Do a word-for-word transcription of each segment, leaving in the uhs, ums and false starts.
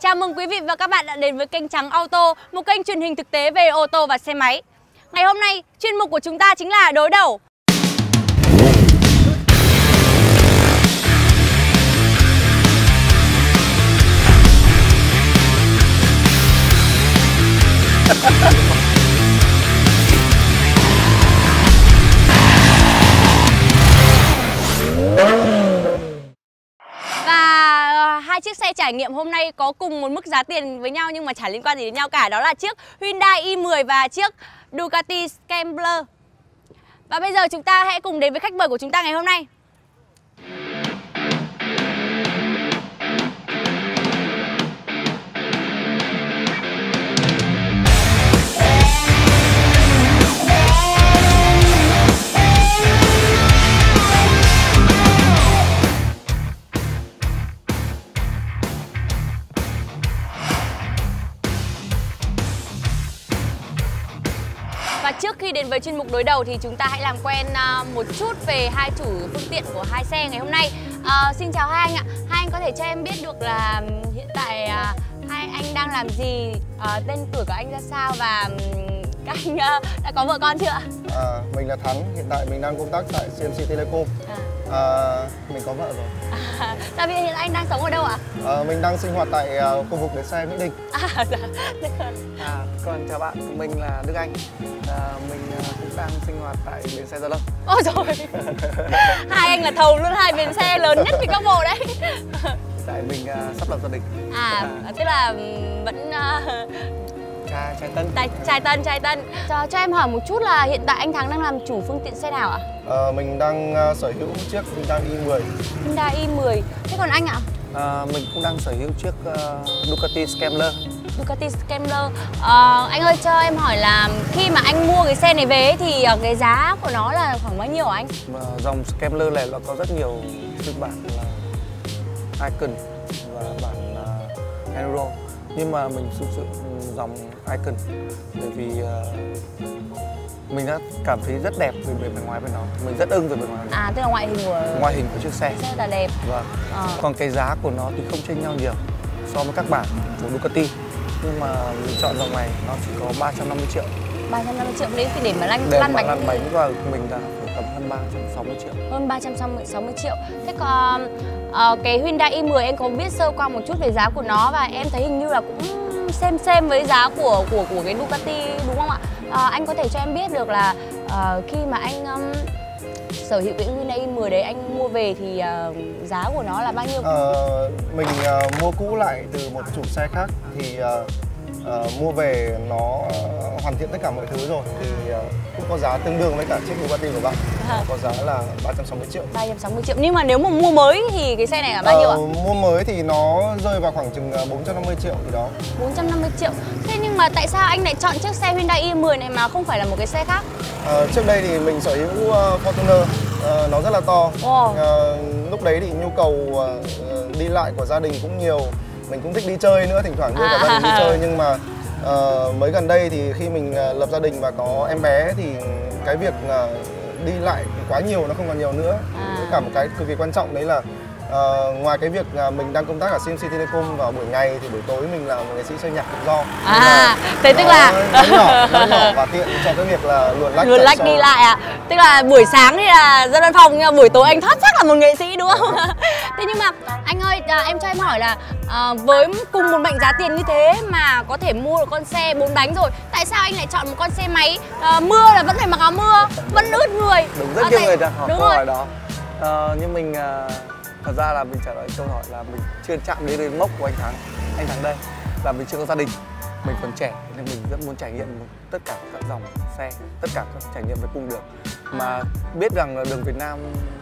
Chào mừng quý vị và các bạn đã đến với kênh Trắng Auto, một kênh truyền hình thực tế về ô tô và xe máy. Ngày hôm nay, chuyên mục của chúng ta chính là đối đầu. Và hai chiếc xe trải nghiệm hôm nay có cùng một mức giá tiền với nhau nhưng mà chả liên quan gì đến nhau cả. Đó là chiếc Hyundai i mười và chiếc Ducati Scrambler. Và bây giờ chúng ta hãy cùng đến với khách mời của chúng ta ngày hôm nay. Và trước khi đến với chuyên mục đối đầu thì chúng ta hãy làm quen một chút về hai chủ phương tiện của hai xe ngày hôm nay. À, xin chào hai anh ạ. Hai anh có thể cho em biết được là hiện tại hai anh đang làm gì, à, tên tuổi của anh ra sao và các anh đã có vợ con chưa ạ? À, mình là Thắng, hiện tại mình đang công tác tại xê em xê Telecom. À. À, mình có vợ rồi. À, tại vì hiện anh đang sống ở đâu ạ? À, mình đang sinh hoạt tại uh, khu vực bến xe Mỹ Đình. À, dạ. À, còn chào bạn, mình là Đức Anh. À, mình uh, cũng đang sinh hoạt tại bến xe Gia Lâm. Ôi rồi. Hai anh là thầu luôn hai bến xe lớn nhất Vĩnh Bắc Bộ đấy. Tại mình uh, sắp lập gia đình. À, à, tức là vẫn uh, Trai, trai tân. Trai, trai tân, trai tân. Cho, cho em hỏi một chút là hiện tại anh Thắng đang làm chủ phương tiện xe nào ạ? À, mình đang uh, sở hữu chiếc Hyundai i mười. Hyundai i mười. Thế còn anh ạ? À, mình cũng đang sở hữu chiếc uh, Ducati Scrambler. Ducati Scrambler. À, anh ơi cho em hỏi là khi mà anh mua cái xe này về thì cái giá của nó là khoảng bao nhiêu hả anh? Mà dòng Scrambler này nó có rất nhiều phiên bản là Icon và bản uh, Enduro. Nhưng mà mình sử dụng dòng Icon bởi vì uh, mình đã cảm thấy rất đẹp về bề ngoài bên nó, mình rất ưng về bề ngoài. À, tức là ngoại hình của ngoại hình của chiếc xe rất là đẹp. Vâng. À. Còn cái giá của nó thì không chênh nhau nhiều so với các bản của Ducati, nhưng mà mình chọn dòng này nó chỉ có ba trăm năm mươi triệu. ba trăm năm mươi triệu đấy thì để mà lăn để lăn mà bánh. lăn bánh và mình là tầm hơn ba trăm sáu mươi triệu. Hơn ba trăm sáu mươi triệu. Thế còn uh, cái Hyundai i mười em có biết sơ qua một chút về giá của nó và em thấy hình như là cũng xem xem với giá của của của cái Ducati đúng không ạ? Uh, anh có thể cho em biết được là uh, khi mà anh um, sở hữu cái Hyundai i mười đấy anh mua về thì uh, giá của nó là bao nhiêu? Uh, mình uh, mua cũ lại từ một chủ xe khác thì uh, uh, mua về nó uh, hoàn thiện tất cả mọi thứ rồi thì uh, cũng có giá tương đương với cả chiếc Ducati của bạn. À. Có giá là ba trăm sáu mươi triệu. ba trăm sáu mươi triệu. Nhưng mà nếu mà mua mới thì cái xe này là bao nhiêu ạ? Uh, mua mới thì nó rơi vào khoảng chừng bốn trăm năm mươi triệu gì đó. bốn trăm năm mươi triệu. Thế nhưng mà tại sao anh lại chọn chiếc xe Hyundai i mười này mà không phải là một cái xe khác? Uh, trước đây thì mình sở hữu uh, Fortuner, uh, nó rất là to. Oh. Uh, lúc đấy thì nhu cầu uh, đi lại của gia đình cũng nhiều. Mình cũng thích đi chơi nữa, thỉnh thoảng đưa cả gia đình đi chơi. Nhưng mà uh, mới gần đây thì khi mình uh, lập gia đình và có em bé thì cái việc uh, đi lại quá nhiều nó không còn nhiều nữa. À. Cả một cái cực kỳ quan trọng đấy là uh, ngoài cái việc uh, mình đang công tác ở xê em xê Telecom vào buổi ngày thì buổi tối mình là một nghệ sĩ chơi nhạc tự do. À, thế tức là nó nhỏ, nó nhỏ và tiện cho cái việc là luồn lách, luồn lách đi lại à? Tức là buổi sáng thì là dân văn phòng nhưng mà buổi tối anh thoát chắc là một nghệ sĩ đúng không? Thế nhưng mà anh ơi, à, em cho em hỏi là à, với cùng một mệnh giá tiền như thế mà có thể mua được con xe bốn bánh rồi, tại sao anh lại chọn một con xe máy à, mưa là vẫn phải mặc áo mưa, vẫn ướt người? Đúng, rất à, nhiều tại... người đặt hỏi đúng câu rồi. hỏi đó. À, nhưng mình à, thật ra là mình trả lời câu hỏi là mình chưa chạm đến đến mốc của anh Thắng. Anh Thắng đây là mình chưa có gia đình, mình còn trẻ nên mình rất muốn trải nghiệm tất cả các dòng xe, tất cả các trải nghiệm về cung đường. Mà biết rằng là đường Việt Nam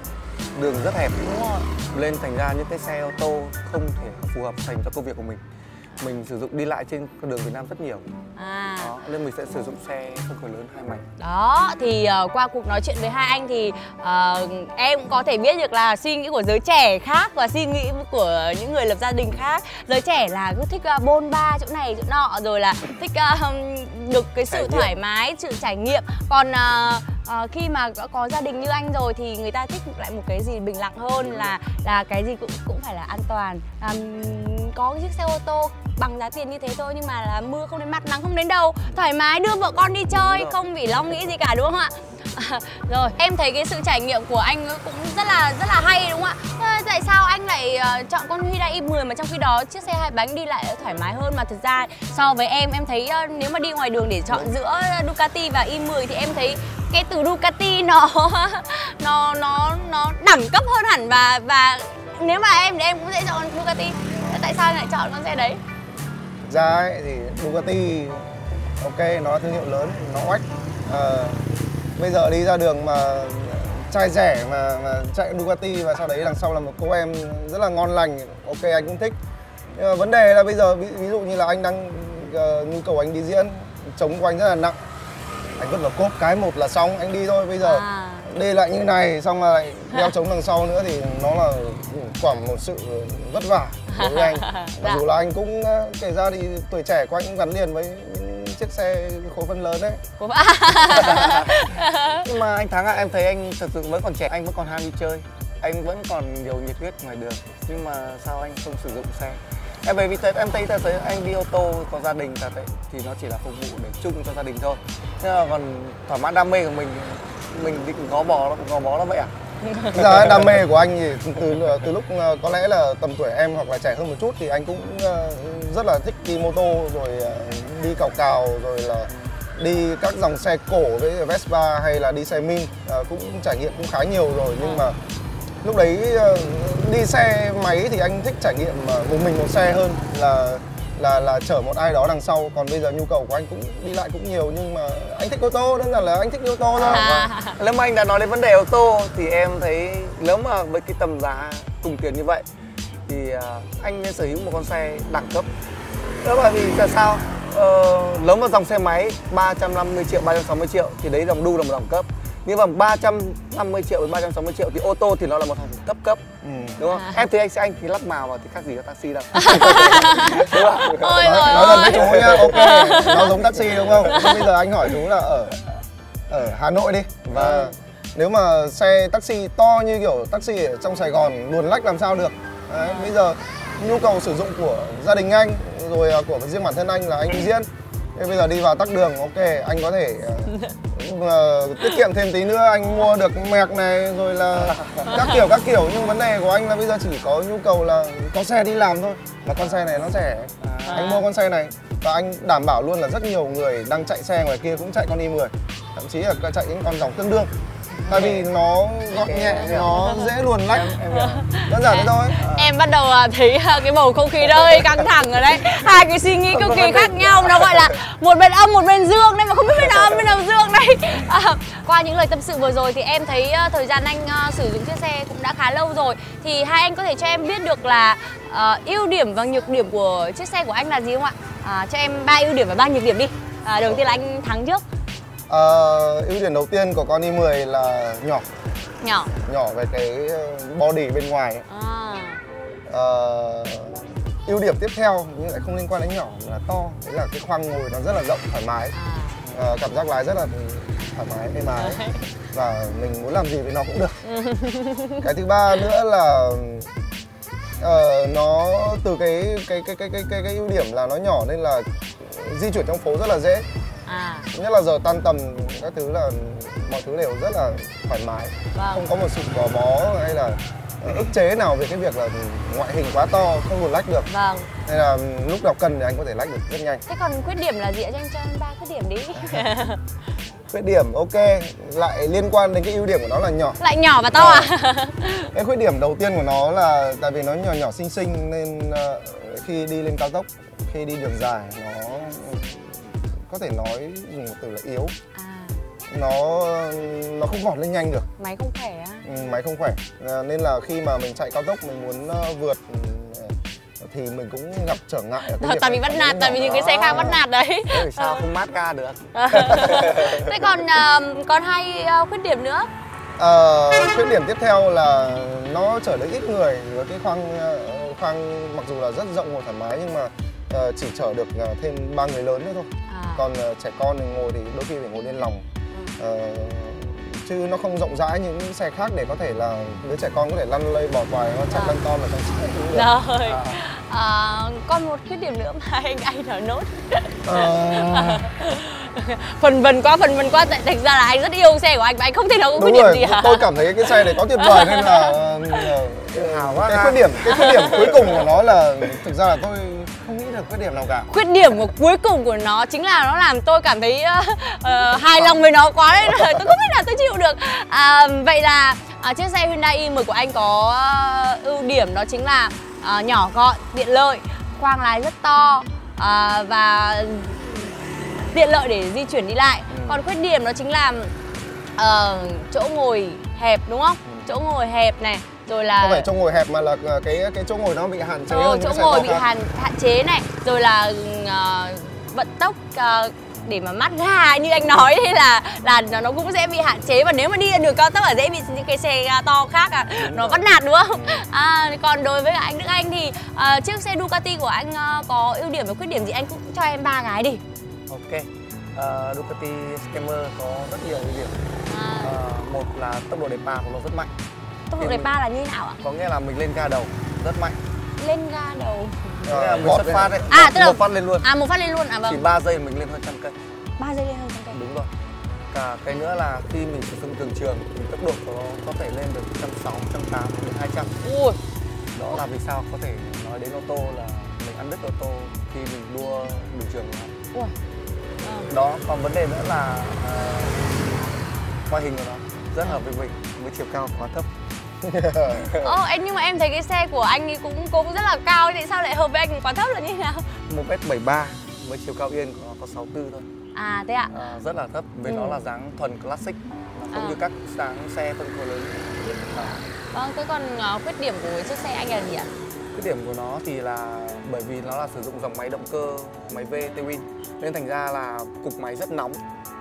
đường rất hẹp, nên thành ra những cái xe ô tô không thể phù hợp dành cho công việc của mình. Mình sử dụng đi lại trên con đường Việt Nam rất nhiều. À. Đó, nên mình sẽ sử dụng xe phân khối lớn hai mảnh. Đó, thì uh, qua cuộc nói chuyện với hai anh thì uh, em cũng có thể biết được là suy nghĩ của giới trẻ khác và suy nghĩ của những người lập gia đình khác. Giới trẻ là cứ thích uh, bôn ba chỗ này chỗ nọ, rồi là thích uh, được cái sự thoải mái, sự trải nghiệm. Còn uh, uh, khi mà có, có gia đình như anh rồi thì người ta thích lại một cái gì bình lặng hơn, là là cái gì cũng cũng phải là an toàn. Um, có cái chiếc xe ô tô bằng giá tiền như thế thôi, nhưng mà là mưa không đến mặt, nắng không đến đầu, thoải mái đưa vợ con đi chơi, không bị lo nghĩ gì cả, đúng không ạ? À, rồi em thấy cái sự trải nghiệm của anh cũng rất là rất là hay, đúng không ạ? À, tại sao anh lại uh, chọn con Hyundai i mười mà trong khi đó chiếc xe hai bánh đi lại thoải mái hơn? Mà thực ra so với em em thấy uh, nếu mà đi ngoài đường để chọn giữa Ducati và i mười thì em thấy cái từ Ducati nó nó nó nó đẳng cấp hơn hẳn, và và nếu mà em thì em cũng sẽ chọn Ducati. Tại sao anh lại chọn con xe đấy? Ra ấy, thì Ducati ok, nó là thương hiệu lớn, nó oách. À, bây giờ đi ra đường mà trai rẻ mà, mà chạy Ducati và sau đấy đằng sau là một cô em rất là ngon lành, ok anh cũng thích. Nhưng mà vấn đề là bây giờ ví, ví dụ như là anh đang uh, nhu cầu anh đi diễn, chống của anh rất là nặng, anh vứt vào cốp cái một là xong, anh đi thôi. Bây giờ à. đi lại như này xong rồi lại đeo chống đằng sau nữa thì nó là quả một sự vất vả đối với anh. Mặc dù là anh cũng kể ra thì tuổi trẻ của anh cũng gắn liền với chiếc xe khối phân lớn đấy. Nhưng mà anh Thắng ạ, à, em thấy anh thật sự vẫn còn trẻ, anh vẫn còn ham đi chơi, anh vẫn còn nhiều nhiệt huyết ngoài đường. Nhưng mà sao anh không sử dụng xe? Em bởi vì thế em thấy thật sự anh đi ô tô có gia đình thật đấy, thì nó chỉ là phục vụ để chung cho gia đình thôi. Nhưng mà còn thỏa mãn đam mê của mình, mình đi gò bó gò bó nó vậy à? Bây giờ đam mê của anh thì từ từ lúc có lẽ là tầm tuổi em hoặc là trẻ hơn một chút thì anh cũng rất là thích đi mô tô, rồi đi cào cào, rồi là đi các dòng xe cổ với Vespa hay là đi xe Min, cũng trải nghiệm cũng khá nhiều rồi. Nhưng mà lúc đấy đi xe máy thì anh thích trải nghiệm một mình một xe hơn là là là chở một ai đó đằng sau. Còn bây giờ nhu cầu của anh cũng đi lại cũng nhiều, nhưng mà anh thích ô tô, đơn giản là anh thích đi ô tô thôi. À. Nếu mà anh đã nói đến vấn đề ô tô thì em thấy nếu mà với cái tầm giá cùng tiền như vậy thì anh nên sở hữu một con xe đẳng cấp. Đó bởi vì tại sao? Ờ, nếu mà dòng xe máy ba trăm năm mươi triệu, ba trăm sáu mươi triệu thì đấy dòng đu là một đẳng cấp. Nhưng mà ba trăm năm mươi triệu đến ba trăm sáu mươi triệu thì ô tô thì nó là một thằng cấp cấp, ừ. đúng không? À. Em thấy anh xe anh thì lắp màu vào thì khác gì với taxi đâu. Đúng không? Ôi nói nói thật với chú nhá, ok, nó giống taxi đúng không? Nhưng bây giờ anh hỏi chú là ở ở Hà Nội đi, và ừ. nếu mà xe taxi to như kiểu taxi ở trong Sài Gòn luồn lách làm sao được? Đấy, bây giờ nhu cầu sử dụng của gia đình anh rồi của riêng bản thân anh là anh đi diễn. Thế bây giờ đi vào tắc đường, ok, anh có thể uh, uh, tiết kiệm thêm tí nữa, anh mua được mẹc này rồi là các kiểu các kiểu. Nhưng vấn đề của anh là bây giờ chỉ có nhu cầu là có xe đi làm thôi. Mà con xe này nó rẻ, à. anh mua con xe này và anh đảm bảo luôn là rất nhiều người đang chạy xe ngoài kia cũng chạy con i mười, thậm chí là chạy những con dòng tương đương. Tại vì nó gọn nhẹ, nó dễ luồn lách, đơn giản thế thôi. Em bắt đầu thấy cái bầu không khí hơi căng thẳng ở đây. Hai cái suy nghĩ cực kỳ khác nhau, nó gọi là một bên âm một bên dương đấy, mà không biết bên nào âm bên nào dương đây. À, qua những lời tâm sự vừa rồi thì em thấy thời gian anh uh, sử dụng chiếc xe cũng đã khá lâu rồi. Thì hai anh có thể cho em biết được là uh, ưu điểm và nhược điểm của chiếc xe của anh là gì không ạ? À, cho em ba ưu điểm và ba nhược điểm đi. À, đầu tiên là anh Thắng trước. Uh, ưu điểm đầu tiên của con i mười là nhỏ nhỏ nhỏ về cái body bên ngoài ấy. À. Uh, ưu điểm tiếp theo nhưng lại không liên quan đến nhỏ mà là to, đấy là cái khoang ngồi nó rất là rộng, thoải mái, à. uh, cảm giác lái rất là thoải mái, êm ái và mình muốn làm gì với nó cũng được. Cái thứ ba nữa là uh, nó từ cái cái cái cái cái cái cái ưu điểm là nó nhỏ nên là di chuyển trong phố rất là dễ. À. Nhất là giờ tan tầm các thứ là mọi thứ đều rất là thoải mái, vâng. không có một sự gò bó hay là ức chế nào về cái việc là ngoại hình quá to không luồn lách được. Vâng. Nên là lúc nào cần thì anh có thể lách được rất nhanh. Thế còn khuyết điểm là gì ạ? Cho anh cho anh ba khuyết điểm đi. Khuyết điểm ok, lại liên quan đến cái ưu điểm của nó là nhỏ. Lại nhỏ và to à? à? Cái khuyết điểm đầu tiên của nó là tại vì nó nhỏ nhỏ xinh xinh nên uh, khi đi lên cao tốc, khi đi đường dài nó có thể nói dùng một từ là yếu. À. Nó nó không vọt lên nhanh được. Máy không khỏe á? Ừ, máy không khỏe. À, nên là khi mà mình chạy cao tốc mình muốn uh, vượt thì mình cũng gặp trở ngại ở cái tại vì bắt nạt, tại vì những cái xe khác bắt nạt đấy. Thế thì sao không mát ga được? Thế còn uh, còn hai uh, khuyết điểm nữa? Uh, khuyết điểm tiếp theo là nó chở được ít người, với cái khoang uh, khoang mặc dù là rất rộng ngồi thoải mái nhưng mà uh, chỉ chở được uh, thêm ba người lớn nữa thôi. À. Còn uh, trẻ con thì ngồi thì đôi khi phải ngồi lên lòng. Ừ. Uh, chứ nó không rộng rãi như những xe khác để có thể là đứa trẻ con có thể lăn lây bò toài nó chạy lăn ton ở trong xe. Rồi. À. À, còn một khuyết điểm nữa mà anh anh nói nốt. À... phần vần quá phần vần quá tại thành ra là anh rất yêu xe của anh và anh không thể nào có khuyết điểm rồi, gì hả? Tôi cảm thấy cái xe này quá tuyệt vời nên là uh, cái khuyết điểm cái khuyết điểm cuối cùng của nó là thực ra là tôi không nghĩ được khuyết điểm nào cả. Khuyết điểm của cuối cùng của nó chính là nó làm tôi cảm thấy uh, uh, hài lòng với nó quá nên là tôi không biết là tôi chịu được. À, vậy là uh, chiếc xe Hyundai i mười của anh có uh, ưu điểm đó chính là uh, nhỏ gọn, tiện lợi, khoang lái rất to uh, và tiện lợi để di chuyển đi lại. Ừ. Còn khuyết điểm đó chính là uh, chỗ ngồi hẹp đúng không? Ừ. Chỗ ngồi hẹp này, rồi là không phải chỗ ngồi hẹp mà là cái cái chỗ ngồi nó bị hạn chế. Ờ, chỗ ngồi bị hạn hạn chế này, rồi là uh, vận tốc uh, để mà mát ga như anh nói thế là là nó cũng sẽ bị hạn chế, và nếu mà đi đường cao tốc là dễ bị những cái xe to khác à đúng nó bắt nạt đúng không? Ừ. À, còn đối với anh Đức Anh thì uh, chiếc xe Ducati của anh uh, có ưu điểm và khuyết điểm gì, anh cũng cho em ba cái đi. Ok, uh, Ducati Scammer có rất nhiều ưu điểm. À. Uh, một là tốc độ đẩy pa của nó rất mạnh. Tốc độ đẩy pa là như thế nào ạ? Có nghĩa là mình lên ga đầu rất mạnh. Lên ga đầu. Nghĩa là mình xuất phát đấy. À, tức là một phát lên luôn. À, một phát lên luôn à, vâng. Chỉ ba giây mình lên hơn trăm cây. ba giây lên hơn trăm cây. Đúng rồi. Cả cái nữa là khi mình sử dụng đường trường thì tốc độ của nó có thể lên được một trăm sáu mươi, một trăm tám mươi đến hai trăm. Ui. Đó là vì sao có thể nói đến ô tô là mình ăn đứt ô tô khi mình đua đường trường của nó. Ui. À. Đó, còn vấn đề nữa là uh, ngoại hình của nó rất hợp với mình với chiều cao quá thấp. Ồ, oh, nhưng mà em thấy cái xe của anh ấy cũng cũng rất là cao, tại sao lại hợp với anh quá thấp là như thế nào? một mét bảy mươi ba với chiều cao yên của nó có sáu mươi tư thôi. À thế ạ? À, rất là thấp, vì ừ. nó là dáng thuần classic, nó không à. như các dáng xe phân khối lớn. À. Vâng, thế còn uh, khuyết điểm của chiếc xe anh là gì ạ? Khuyết điểm của nó thì là bởi vì nó là sử dụng dòng máy động cơ, máy V Twin, nên thành ra là cục máy rất nóng.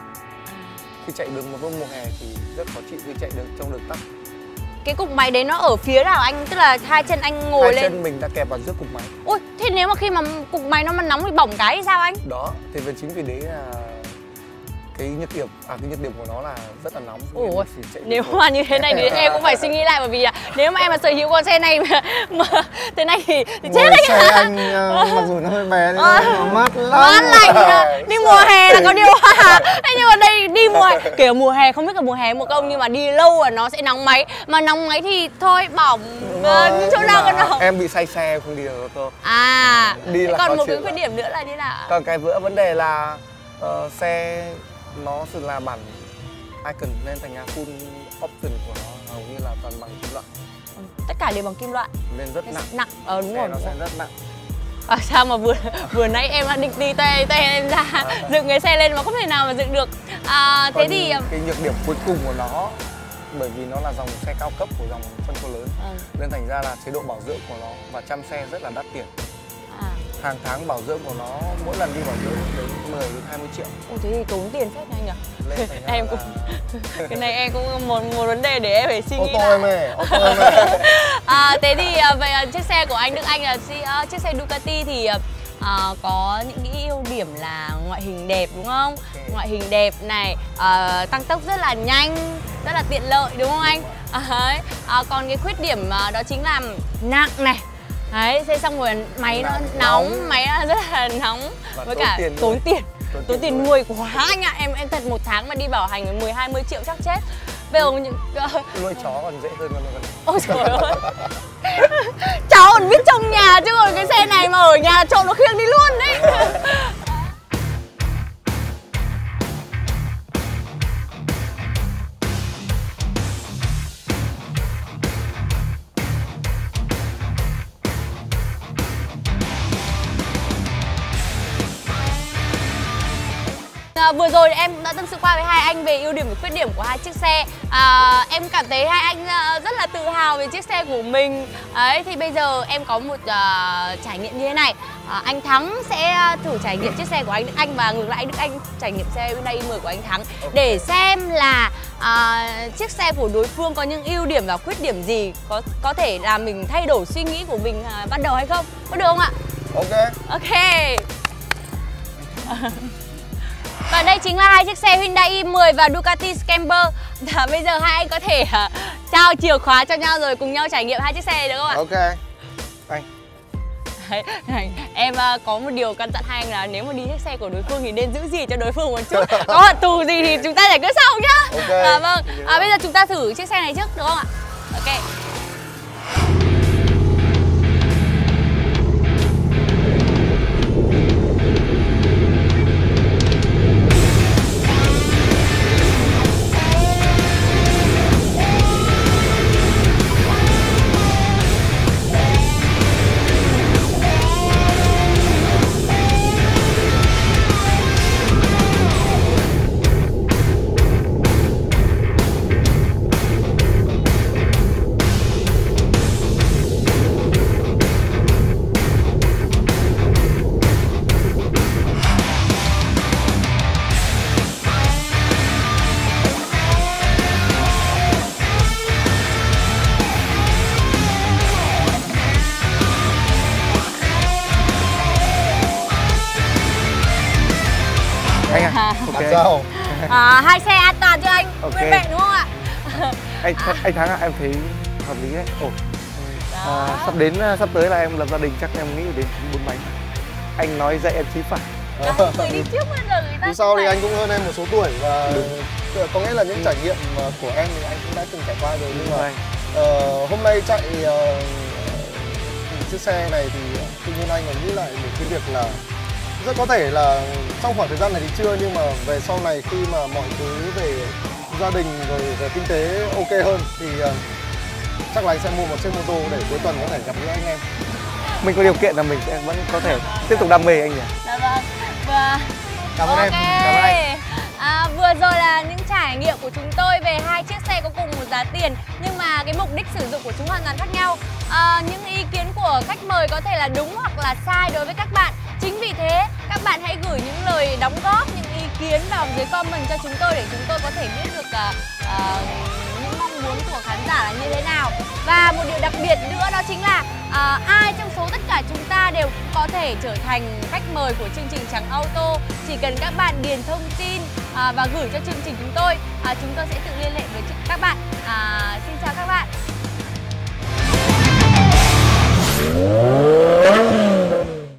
Khi chạy đường một mùa hè thì rất khó chịu khi chạy đường trong đường tắc. Cái cục máy đấy nó ở phía nào anh? Tức là hai chân anh ngồi hai lên. Hai chân mình đã kẹp vào giữa cục máy. Ôi, thế nếu mà khi mà cục máy nó mà nóng thì bỏng cái thì sao anh? Đó, thì vì chính vì đấy là cái nhược điểm, à cái nhược điểm của nó là rất là nóng. Ôi, nếu mà như thế này thì em cũng phải suy nghĩ lại, bởi vì là nếu mà em mà sở hữu con xe này mà, mà thế này thì, thì chết đấy. Xe anh uh, mặc dù nó hơi bé nhưng à, nó mát lắm. Mát lạnh, đi mùa hè là có điều hòa. Thế nhưng mà đây đi mùa hè, kiểu mùa hè không biết là mùa hè mùa đông nhưng mà đi lâu là nó sẽ nóng máy, mà nóng máy thì thôi bỏng uh, chỗ nào còn đâu. Em bị say xe không đi được ô tô. À, đi là còn một cái khuyết điểm nữa là như nào? Còn cái vữa vấn đề là uh, xe nó sự là bản icon nên thành ra full option của nó hầu như là toàn bằng kim loại. Ừ, tất cả đều bằng kim loại nên rất nặng. Nặng, ờ đúng rồi. Nó sẽ rất nặng. À, sao mà vừa vừa nãy em đã định đi tay tay em ra à, dựng cái xe lên mà không thể nào mà dựng được. À, thế thì cái nhược điểm cuối cùng của nó bởi vì nó là dòng xe cao cấp của dòng phân khối lớn, ừ. nên thành ra là chế độ bảo dưỡng của nó và chăm xe rất là đắt tiền. À. Hàng tháng bảo dưỡng của nó mỗi lần đi bảo dưỡng đến mười đến hai mươi triệu. Ồ, thế thì tốn tiền phết này nhỉ? Em cũng cái này em cũng một một vấn đề để em phải suy nghĩ lại. Ô tô em ơi, ô tô em ơi. À, thế thì về chiếc xe của anh Đức Anh là uh, chiếc xe Ducati thì uh, có những cái ưu điểm là ngoại hình đẹp đúng không? Okay. Ngoại hình đẹp này, uh, tăng tốc rất là nhanh, rất là tiện lợi đúng không anh? Uh, uh, còn cái khuyết điểm uh, đó chính là nặng này. Đấy, thế xong rồi máy nó nóng, nóng, máy nó rất là nóng và với cả tiền tốn tiền, tốn, tốn tiền nuôi quá anh ạ. Em em thật một tháng mà đi bảo hành mười hai mươi triệu chắc chết. Bây giờ những nuôi chó còn dễ hơn con con. Ôi trời ơi. Cháu còn biết trong nhà chứ còn cái xe này mà ở nhà trộm nó khiêng đi luôn đấy. À, vừa rồi em đã tâm sự qua với hai anh về ưu điểm và khuyết điểm của hai chiếc xe. À, em cảm thấy hai anh rất là tự hào về chiếc xe của mình. Đấy, thì bây giờ em có một uh, trải nghiệm như thế này. À, anh Thắng sẽ thử trải nghiệm chiếc xe của anh Đức Anh và ngược lại anh Đức Anh trải nghiệm xe Hyundai i mười của anh Thắng để xem là uh, chiếc xe của đối phương có những ưu điểm và khuyết điểm gì có có thể làm mình thay đổi suy nghĩ của mình uh, ban đầu hay không. Có được không ạ? Ok. Ok. Và đây chính là hai chiếc xe Hyundai i mười và Ducati Scamper. Và bây giờ hai anh có thể uh, trao chìa khóa cho nhau rồi cùng nhau trải nghiệm hai chiếc xe này được không ạ? Ok. Anh. Đấy, em uh, có một điều căn dặn hai anh là nếu mà đi chiếc xe của đối phương thì nên giữ gì cho đối phương một chút. Có hận thù gì thì chúng ta giải quyết sau nhá. Okay. À, vâng. À, bây giờ chúng ta thử chiếc xe này trước được không ạ? Ok. Anh à, ok. Sao? À, hai xe an toàn cho anh, Ok. nguyên vẹn đúng không ạ? anh anh Thắng ạ, em thấy hợp lý đấy. Ồ. À, sắp đến sắp tới là em lập gia đình, chắc em nghĩ đến bốn bánh. Anh nói dạy em chí phải. Người đi trước bây giờ người ta Dù sao thì anh cũng hơn em một số tuổi và có nghĩa là những trải nghiệm của em thì anh cũng đã từng trải qua rồi, nhưng mà uh, hôm nay chạy uh, chiếc xe này thì tự nhiên anh còn nghĩ lại một cái việc là rất có thể là trong khoảng thời gian này thì chưa, nhưng mà về sau này khi mà mọi thứ về gia đình rồi về kinh tế ok hơn thì uh, chắc là anh sẽ mua một chiếc mô tô để cuối tuần có thể gặp gỡ anh em. Mình có điều kiện là mình sẽ vẫn có thể tiếp tục đam mê anh nhỉ? Dạ vâng. Và Cảm ơn ok. em. Cảm ơn anh. À, vừa rồi là những trải nghiệm của chúng tôi về hai chiếc xe có cùng một giá tiền nhưng mà cái mục đích sử dụng của chúng hoàn toàn khác nhau. À, những ý kiến của khách mời có thể là đúng hoặc là sai đối với các bạn. Chính vì thế các bạn hãy gửi những lời đóng góp, những ý kiến vào dưới comment cho chúng tôi để chúng tôi có thể biết được uh, uh, những mong muốn của khán giả là như thế nào. Và một điều đặc biệt nữa đó chính là uh, ai trong số tất cả chúng ta đều có thể trở thành khách mời của chương trình Trắng Auto. Chỉ cần các bạn điền thông tin uh, và gửi cho chương trình chúng tôi, uh, chúng tôi sẽ tự liên hệ với các bạn. Uh,